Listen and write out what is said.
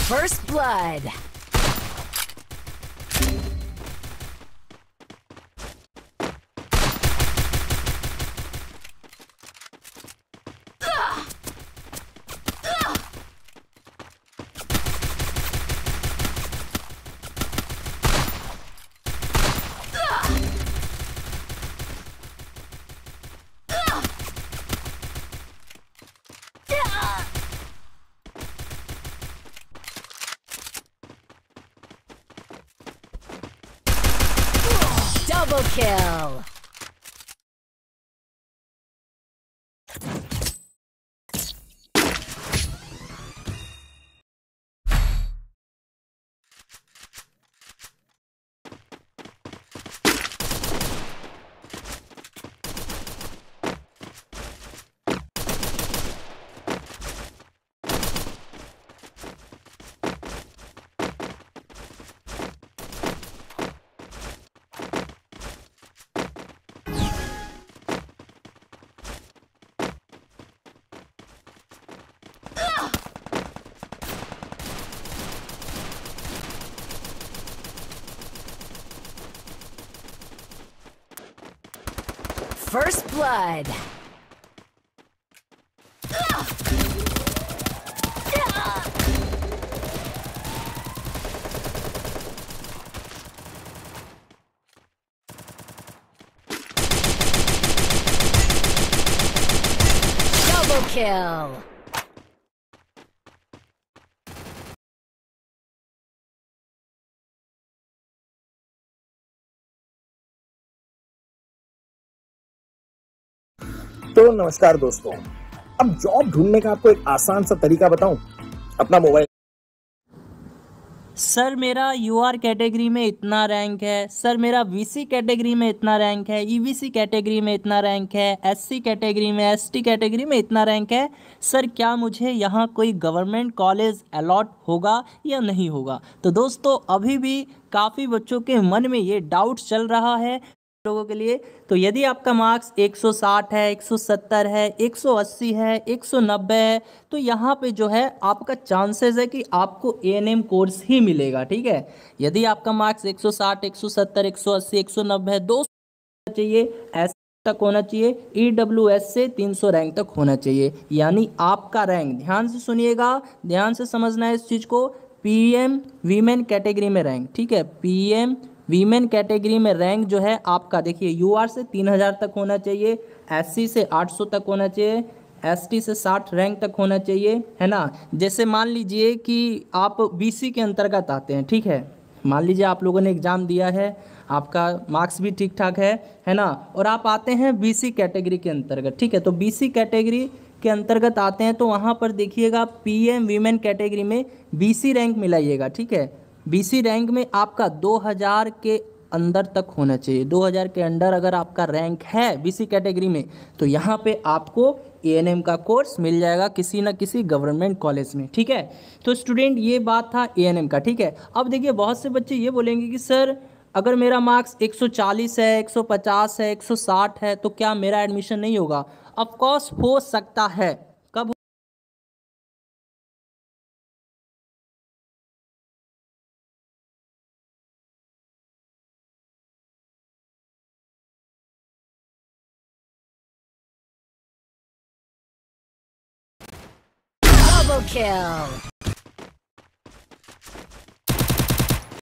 First blood. Double kill. First blood. Double kill. तो नमस्कार दोस्तों, अब जॉब ढूंढने का आपको एक आसान सा तरीका बताऊं। अपना मोबाइल सर मेरा यूआर कैटेगरी में इतना रैंक है, सर मेरा वीसी कैटेगरी में इतना रैंक है, ईवीसी कैटेगरी में इतना रैंक है, एससी कैटेगरी में, एसटी कैटेगरी में इतना रैंक है। सर क्या मुझे यहाँ कोई गवर्नमेंट कॉलेज अलॉट होगा या नहीं होगा? तो दोस्तों अभी भी काफ़ी बच्चों के मन में ये डाउट चल रहा है लोगों के लिए। तो यदि आपका मार्क्स 160 है, 170 है, 180 है, 190 है, तो यहाँ पे जो है आपका चांसेस है कि आपको एएनएम कोर्स ही मिलेगा। ठीक है, यदि आपका मार्क्स 160, 170, 180, 190 है, 200 चाहिए, एस तक होना चाहिए, ईडब्ल्यूएस से 300 रैंक तक होना चाहिए। यानी आपका रैंक, ध्यान से सुनिएगा, ध्यान से समझना है इस चीज़ को, पीएम वीमेन कैटेगरी में रैंक, ठीक है, पीएम वीमेन कैटेगरी में रैंक जो है आपका, देखिए यूआर से 3000 तक होना चाहिए, एससी से 800 तक होना चाहिए, एसटी से 60 रैंक तक होना चाहिए, है ना। जैसे मान लीजिए कि आप बीसी के अंतर्गत आते हैं, ठीक है, मान लीजिए आप लोगों ने एग्ज़ाम दिया है, आपका मार्क्स भी ठीक ठाक है ना, और आप आते हैं बीसी कैटेगरी के अंतर्गत, ठीक है, तो बीसी कैटेगरी के अंतर्गत आते हैं तो वहाँ पर देखिएगा पीएम वीमेन कैटेगरी में बीसी रैंक मिलाइएगा, ठीक है। बीसी रैंक में आपका 2000 के अंदर तक होना चाहिए, 2000 के अंडर अगर आपका रैंक है बीसी कैटेगरी में, तो यहाँ पे आपको एएनएम का कोर्स मिल जाएगा किसी ना किसी गवर्नमेंट कॉलेज में, ठीक है। तो स्टूडेंट ये बात था एएनएम का, ठीक है। अब देखिए बहुत से बच्चे ये बोलेंगे कि सर अगर मेरा मार्क्स 140 है, 150 है, 160 है, तो क्या मेरा एडमिशन नहीं होगा? ऑफ कोर्स हो सकता है। कब? Double kill.